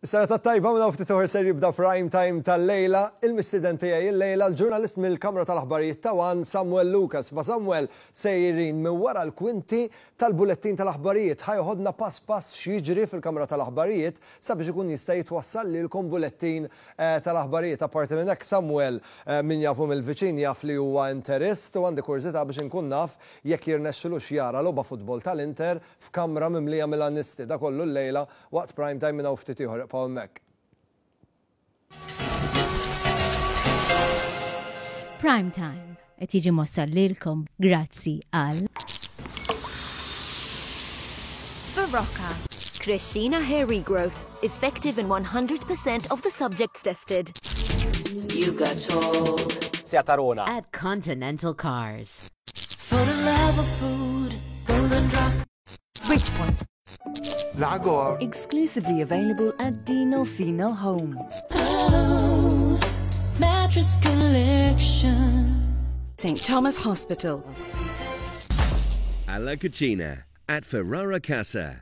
Sara tajba minna ftit uħor ser jibda prime time tal-lejla, il-mistiden tiegħi il-lejla l-ġurnalist mill-Kamra tal-Aħbarijiet ta' Wan Samuel Lucas. Ma Samuel sejrin minn wara l-kwinti tal-bulettin tal-aħbarijiet ħajħodna pass x'jiġri fil-Kamra tal-Aħbarijiet sabiex ikun jista' jitwassal lilkom bulettin tal-aħbarijiet. Apparti minn hekk Samuel min jafu mill-viċin jaf li huwa interist u għandi kurzita biex inkun naf jekk jirnexxilux jara logħba futbol tal-Inter f'kamra mimlija mill-annisti. Da kollu l-lejla waqt prime time minn ftit ieħor. Prime time, qed jiġi mossal lilkom grazzi għal Berocca. Crescina hair regrowth, effective in 100% of the subjects tested. You got told. Tarona. At Continental Cars. For the love of food, golden drop. Bridgepoint. Lagor. Exclusively available at Dino Fino Home. Oh, mattress collection. St. Thomas Hospital. Alla Cucina at Ferrara Casa.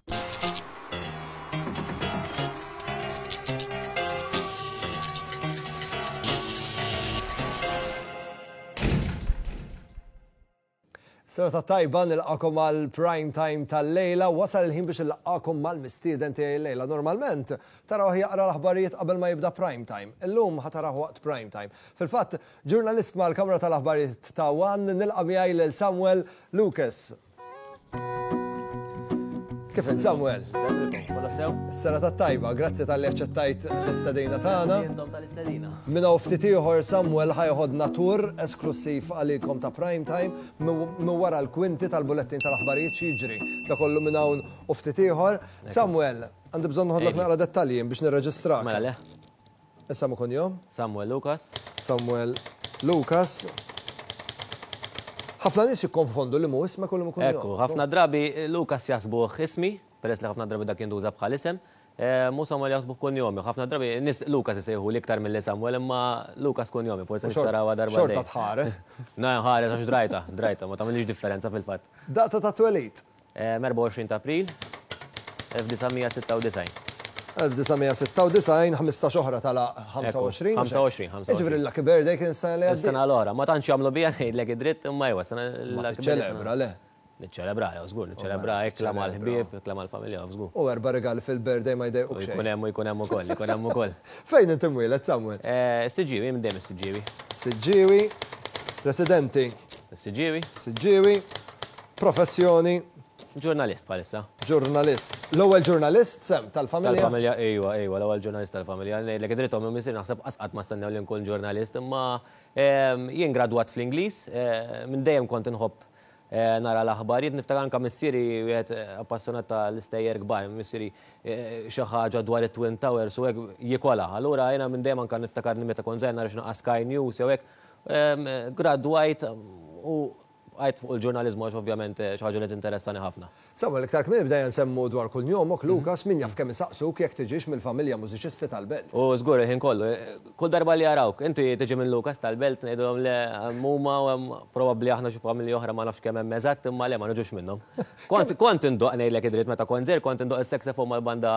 Sara tajba nilqakom għal prime time tal-lejla, wasal il-ħin biex nilqakom mal-mistieden tiegħi l-lejla. Normalment taraw jaqra l-aħbarijiet qabel ma jibda prime time. Illum ħataraw waqt prime time. Fil-fatt, ġurnalist mal-Kamra tal-Aħbarijiet ta' Wan nilqa' miegħi lil Samuel Lucas. Kif Samuel? Sara tajba, grazzi tal-li aċċettajt l-istedina tagħna. Minna ftit ieħor Samuel ħajħodna tur esklusiv għalikom ta' prime time minn wara l-kwinti tal-bulettin tal-aħbarijiet jiġri. Da kollu minn hawn u ftit ieħor. Samuel, għandi bżonn noħodlok naqra dettalji biex nirreġistrak. Mela le. Issa ma kun jom? Samuel Lucas. Samuel Lucas. Ħafna nies jikkonfondu li mu isma kollu ikun jom. Ekku, ħafna drabi Lucas jasbuh ismi, peress li ħafna drabi dak jintuża bħal isem. Mu Samuel jasbuh kun jomi. ħafna drabi nis Lucas isejħu l-iktar mill Samuel, imma Lucas kun jomi. Forse nixtarawa darba. Xorta tħares. Na, ħares għax drajta, ma tagħmilx differenza fil-fatt. Data ta' twelid? 24 ta' April 1996. 1996, 15 oħra tala 25. 25. Iġveri l-Lucky Birthday kien sa' li għaddi. Sena l-ora, ma tantx jagħmlu bija ngħidlek id-dritt imma jwa sena l-Lucky Birthday. Ċelebra le. Niċċelebra, żgur, niċċelebra ikla mal-ħbieb, ikla mal-familja, żgur. U erba' regali fil-birthday ma jdejqu xejn. Jkun hemm ukoll. Fejn inti mwieled Samuel? Siġġiewi, minn dejjem Siġġiewi. Siġġiewi, residenti. Siġġiewi, professjoni. Ġurnalist palissa. Ġurnalist. L-ewwel ġurnalist sem tal-familja? Tal-familja, ejwa, l-ewwel ġurnalist tal-familja. Ngħidlek id-drittom minn misir naħseb qasqat ma stennew li nkun ġurnalist, imma jien gradwat fl-Ingliż, minn dejjem kont inħobb nara l-aħbarijiet, niftakar anke missieri wieħed appassjonat tal-istejjer kbar, missieri xi ħaġa dwar it-Twin Towers u hekk jikola. Allura jiena minn dejjem anke niftakar meta kont żgħir nara x'inhu Sky News jew hekk gradwajt u għajt fuq il-ġurnalizmu għax ovvjament xaħġa li tinteressani ħafna. Samuel, iktar kmini bdejja nsemmu dwar kull jomok, Lucas, min jaf kemm isaqsuk jekk tiġix mill-familja mużiċisti tal-belt. U żgur il-ħin kollu, kull darba li jarawk, inti tiġi minn Lucas tal-belt, ngħidulhom le huma probabbli aħna xi familji oħra ma nafx kemm hemm eżatt, imma le ma niġux minnhom. Kont indoq ngħidlek id-dritt meta kont żgħir, kont indoq is-saxophone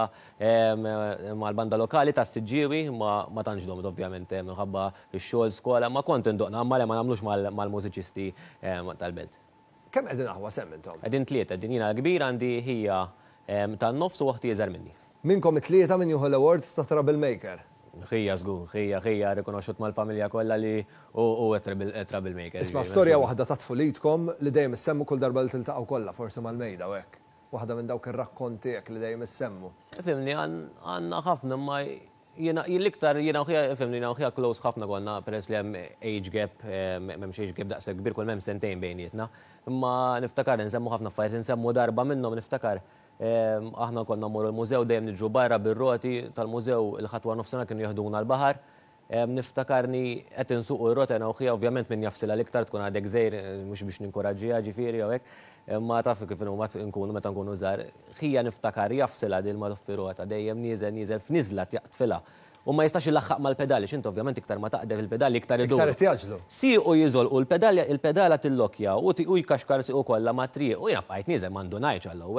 mal-banda lokali tas-Siġġiewi, ma tantx domt ovvjament minħabba x-xogħol skola, ma kont indoqna, imma le ma nagħmlux mal-mużiċisti tal-belt. Kemm qegħdin aħwa semm intom? Qegħdin tlieta, din jiena kbir għandi hija tan-nofs u waħdi iżgħar minni. Minkom it-tlieta min jieħu l-award ta' Troublemaker? Ħija żgur, ħija rikonoxxut mal-familja kollha li u Troublemaker. Isma' storja waħda ta' tfulitkom li dejjem issemmu kull darba li tiltaqgħu kollha forsi mal-mejda u hekk. Waħda minn dawk ir-rakkonti hekk li dejjem issemmu. Fimni għandna ħafna ma l-iktar jiena uħija close ħafna konna peress li hemm age gap, m'hemmx age gap daqshekk kbir kull m'hemm sentejn bejnietna. Imma niftakar nsemmu ħafna affarijiet, nsemmu darba minnhom niftakar aħna konna mmorru l-mużew dejjem niġu barra bir-roti tal-mużew il-ħatwa nofsinhar kienu jaħduna l-baħar. Niftakarni qed insuqu r-rota u uħija ovvjament min jafsilha l-iktar tkun għadek żgħir mhux biex ninkoraġġiha ġifieri jew hekk. Ma taf kif inhu nkunu meta nkunu żgħar. Ħija niftakar jafsilha din ma toffi-rota dejjem nieżel f'niżla tjaqtfilha. U ma jistax il-laħħaq mal-pedali, x'int ovvjament iktar ma taqdef il-pedali iktar idu. Iktar jaġlu. Siqu jiżolqu il-pedala tillokja u jkaxkar siqu kollha ma triq u jiena bqajt nieżel m'għandu ngħidx għall-ewwel.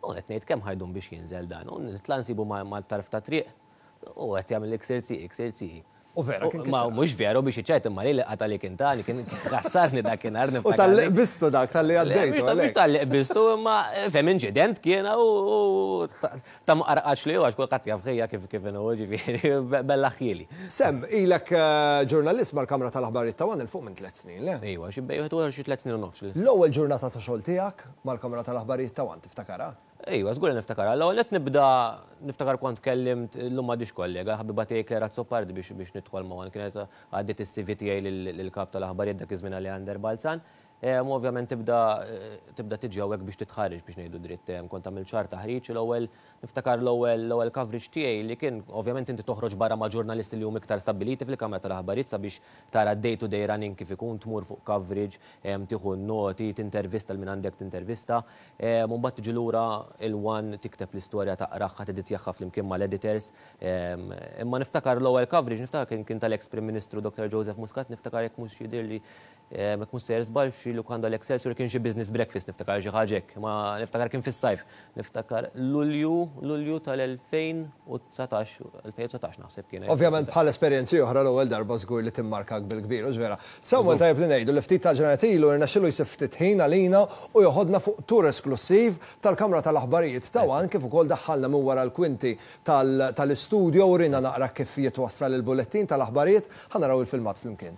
U qed ngħid kemm ħajdum biex jinżel dan, u nitla' nsibu mal-tarf ta' triq, u qed jagħmel XLC. U vera, kien Ma mhux veru biex iċċajt imma li qata li kien tani, kien ħassarni dakinhar U niftakar. tal-liq bistu dak, tal-li għaddejtu. Mhux tal-liq bistu, imma fem inċident kien u ta' maqarqax li għax kull qatt jaf ħejja kif inhu ġifieri bella ħieli. Sem, ilek ġurnalist mal-Kamra tal-Aħbarijiet ta' One il-fuq minn 3 snin, le? Ejwa, xi bejgħu xi 3 snin u nofs. L-ewwel ġurnata ta' xogħol tiegħek mal-Kamra tal-Aħbarijiet ta' One tiftakara? Ejwa, żgur niftakar. L-ewwel qed nibda niftakar kont kellimt l-lum m'għadix kollega, ħabiba tiegħi Klera Zoppardi biex nidħol ma' kienet għaddiet is-CV tiegħi lill-kap tal-aħbarijiet dak iż-żmien Aleander Balzan. Ovvjament tibda tiġi hawnhekk biex titħarreġ biex ngħidu dritt. Kont għamil ċar taħriġ l-ewwel niftakar l-ewwel coverage tiegħi li kien ovvjament inti toħroġ barra ma' ġurnalisti li hum iktar stabbiliti fil-Kamra tal-Aħbarijiet sabiex tara day-to-day running kif ikun tmur fuq coverage, tieħu noti, tintervista l min għandek tintervista, mbagħad tiġi lura il-One tikteb l-istorja taqraħħa tiditjaħħa flimkien mal-editors. Imma niftakar l-ewwel coverage niftakar kien tal-ex Prim Ministru Dr. Joseph Muscat, niftakar jekk mhux jidhirli jekk mhux se żbalx li kien l-Excelsior kien xi business breakfast niftakar xi ħaġa hekk, ma niftakar kien fis-sajf. Niftakar Lulju tal-2019 naħseb kien. Ovvjament bħal esperjenzi oħra l-ewwel darba żgur li timmarkak bil-kbir, u ġvera. Samuel tajb li ngħidu li ftit ta' ġranet ilu irnexxielu jsib ftit ħin għalina u joħodna fuq tur esklusiv tal-Kamra tal-Aħbarijiet ta' One kif ukoll daħħalna minn wara l-kwinti tal-istudju u rina naqra kif jitwassal il-bulettin tal-aħbarijiet, ħanaraw il-filmat flimkien.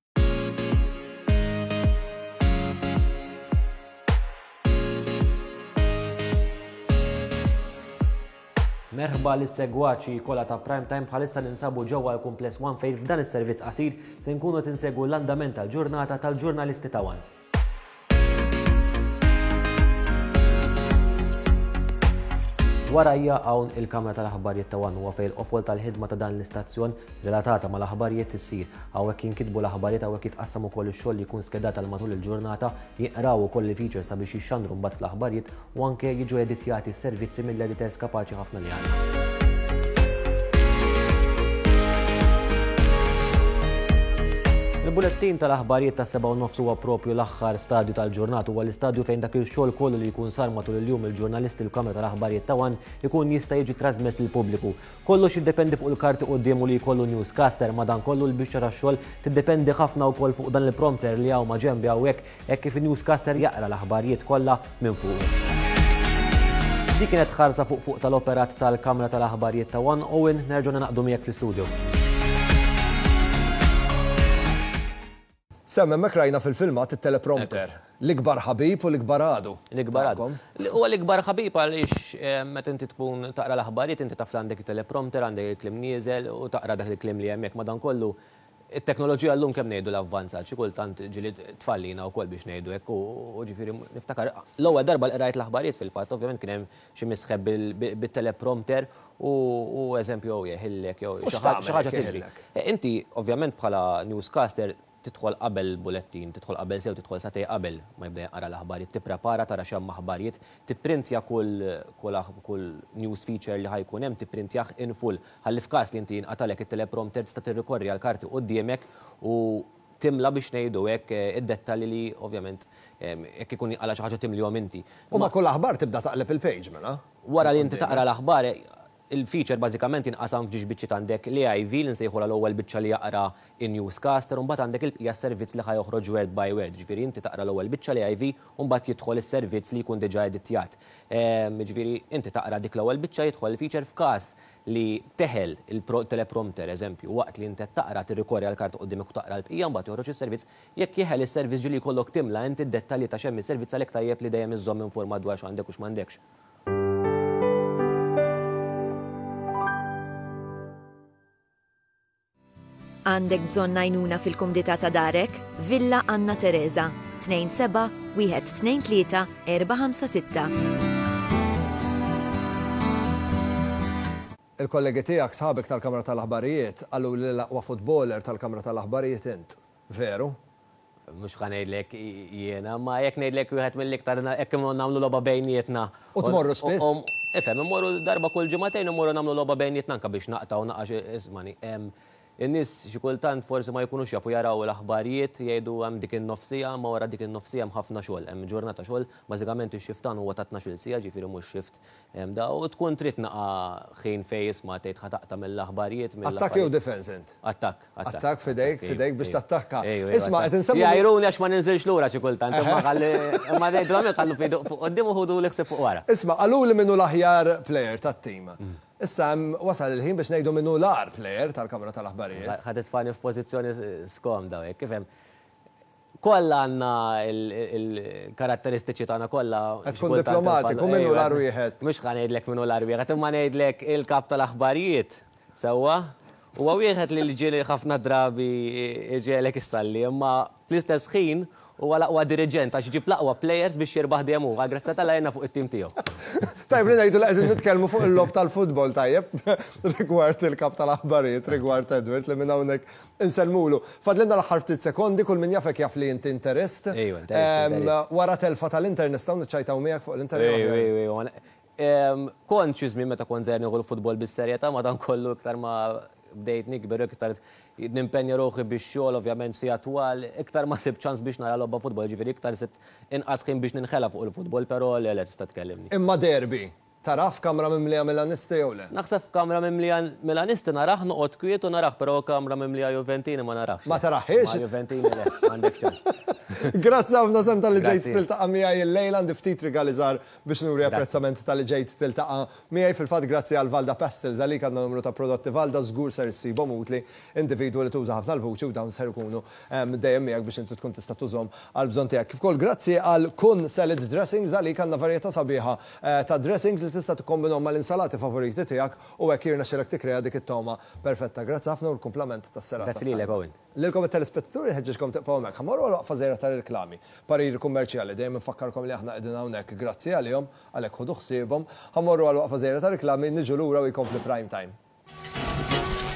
Merħba l-segwaċi kolla ta' Prime Time bħalissa ninsabu ġewwa l-Kumpless One fejn f'dan is-servizz qasir se nkunu tinsegwu l-andament tal-ġurnata tal-ġurnalisti ta' One. Warajja hawn il-Kamra tal-Aħbarijiet ta' One huwa fejn l-qofol tal-ħidma ta' dan l-istazzjon relatata mal-aħbarijiet issir. Hawnhekk jinkitbu l-aħbarijiet hawnhekk jitqassam ukoll ix-xogħol li jkun skedat għal matul il-ġurnata, jiqraw ukoll il-features sabiex jixxandru mbagħad fl-aħbarijiet u anke jiġu editjati s-servizzi mill-editors kapaċi ħafna li għandna. Il-bulettin tal-aħbarijiet ta' 7:30 huwa propju l-aħħar stadju tal-ġurnata huwa l-istadju fejn dak il-xogħol kollu li jkun sar matul il-jum il-ġurnalisti l-Kamra tal-Aħbarijiet ta' One ikun jista' jiġi trasmess lill-pubbliku. Kollox jiddependi fuq il-karti qudiemu li jkollu newscaster ma dan kollu l-biċċa tax-xogħol tiddependi ħafna wkoll fuq dan il-prompter li hawn ma' ġenbi hawnhekk hekk kif in-newscaster jaqra l-aħbarijiet kollha minn fuq. Dik kienet ħarsa fuq tal-operat tal-Kamra tal-Aħbarijiet ta' One Owen nerġgħu naqdu miegħek fl-istudju. Semmen mek rajna fil-filmat il-teleprompter. L-ikbar ħabib u l-ikbar għadu. L-ikbar għadu. Huwa l-ikbar ħabib għaliex meta inti tkun taqra l-aħbarijiet inti taf għandek il-teleprompter, għandek il-klim nieżel u taqra dak il-klim li hemmhekk madankollu it-teknoloġija llum kemm ngħidu l-avvanzat, xi kultant ġili tfallina wkoll biex ngħidu hekk u ġifieri niftakar l-ewwel darba li qrajt l-aħbarijiet fil-fatt ovvjament kien hemm xi misħeb bit-teleprompter u eżempju jeħillek jew xi ħaġa tiġri. Inti ovvjament bħala newscaster tidħol qabel bulettin, tidħol qabel sew, tidħol satej qabel ma jibda jaqra l-aħbarijiet, tipprepara tara x'hemm aħbarijiet, tipprintja kull news feature li ħajkun hemm, tipprintjah in full. Ħalli f'każ li inti jinqatalek it-teleprompter tista' tirrikorri għall-karti quddiemek u timla biex ngħidu hekk id-dettalji li ovvjament jekk ikun jinqala xi ħaġa timlihom inti. U ma kull aħbar tibda taqleb il-page mela. Wara li inti taqra l-aħbar il-feature bażikament inqasam f'ġiex biċċiet għandek l-AIV li nsejħula l-ewwel biċċa li jaqra in-newscaster u mbagħad għandek il-bqija servizz li ħajoħroġ word by word. Ġifieri inti taqra l-ewwel biċċa l-AIV u mbagħad jidħol is-servizz li jkun diġà editjat. Ġifieri inti taqra dik l-ewwel biċċa jidħol il-feature f'każ li teħel il-teleprompter eżempju waqt li inti taqra tirrikorri għall-karta quddiemek u taqra l-bqija mbagħad joħroġ is-servizz jekk jeħel is-servizz ġieli jkollok timla inti d-dettalji ta' xemm is-servizz għalhekk tajjeb li dejjem iżżomm informat dwar x'għandek u x'm'għandekx. Għandek bżonn għajnuna fil-kumdità ta' darek? Villa Anna Teresa 27 123 456. Il-kollegi tiegħek sħabek tal-Kamra tal-Aħbarijiet għallu li l-aqwa futboler tal-Kamra tal-Aħbarijiet int, veru? Mhux ħa ngħidlek jiena, ma jekk ngħidlek wieħed mill-iktar hekk nagħmlu logħba bejnietna. U tmorru spiss? Ifhem, immorru darba kull ġimagħtejn immorru nagħmlu logħba bejnietna anke biex naqtaw naqax ismani. in-nies xi kultant forsi ma jkunux jafu jaraw l-aħbarijiet jgħidu hemm dik in-nofsija, ma wara dik in-nofsija hemm ħafna xogħol. Hemm ġurnata xogħol, bażikament ix-xiftan huwa ta' 12-il sija, ġifieri mhux xift da u tkun trid naqa' ħin fejn ma tgħid ħataqta' mill-aħbarijiet. Attakk jew defense int? Attakk. Attakk fidejk biex tattakka. Isma' qed insemmu. Jgħiruni għax ma ninżilx lura xi kultant, imma ngħidulhom ħallu f'iduk fuq qudiem u ħudu l-ħsieb fuq wara. Isma' qaluli minnu l-aħjar plejer tat-tim. Issa wasal il-ħin biex ngħidu minnu l-ar plejer tal-Kamra tal-Aħbarijiet. Ħadet fani f'pożizzjoni skomda hekk, kif hemm. Kollha għandna il-karatteristiċi tagħna kollha. Qed tkun diplomatiku minnu l-ar wieħed. Mhux ħa ngħidlek minnu l-ar wieħed, imma ngħidlek il-kap tal-aħbarijiet sewwa. Huwa wieħed li ġieli ħafna drabi ġielek issalli, imma fl-istess ħin huwa l-aqwa diriġent għax ġib l-aqwa plejers biex jirbaħ dejjem huwa, grazzi tal-għajna fuq it-tim tiegħu. Tajb li ngħidu li qegħdin nitkellmu fuq il-lob tal-futbol tajjeb rigward il-kap tal-aħbarijiet, rigward Edward li minn hawnhekk insellmulu. Fadlinna l-aħħar ftit sekondi kull min jafek jaf li inti interist. Wara telfa tal-Inter nistgħu niċċajtaw miegħek fuq l-Inter. Kont xi żmien meta kont żejr nieħu l-futbol bis-serjetà, madankollu iktar ma bdejt nikber iktar nimpenja ruħi biex xogħol ovvjament si attwal, iktar ma sib ċans biex nara logħba futbol, ġifieri iktar sibt inqas ħin biex ninħela fuq il-futbol, però le tista' tkellimni. Imma derbi, taraf kamra mimlija Milanisti jew le? Naħseb kamra mimlija Milanisti naraħ noqgħod kwiet u naraħ, però kamra mimlija Juventini ma naraħx. Ma taraħħiex? Ma Juventini le, m'għandek ċans. Grazzi ħafna sem tal-li ġejt tiltaqa' miegħi il-lejla għandi ftit rigali żgħar biex nuri apprezzament tal-li ġejt tiltaqa' miegħi fil-fatt grazzi għal Valda Pastels għalik għandna numru ta' prodotti Valda żgur ser issibhom utli individwu li tuża ħafna l-vuċi u dawn ser ikunu dejjem miegħek biex inti tkun tista' tużhom għal bżonn tiegħek. Kif ukoll grazzi għal Kun Salad Dressings għalik għandna varjetà sabiħa ta' dressings li tista' tikkombinhom mal-insalati favoriti tiegħek u hekk jirnexxilek tikkrea dik it-toma perfetta. Grazzi ħafna u l-kumplament tas-serata. Grazzi lilek Owen. Lilkom it-telespettaturi ħeġġeġkom tibqgħu hemmhekk. Ħammorru għal waqfa żgħira tar-reklami. Parir kummerċjali dejjem infakkarkom li aħna qegħdin hawnhekk grazzi għalihom għalhekk ħodu ħsiebhom. Ħammorru għal waqfa żgħira tar-reklami niġu lura u jkompli prime time.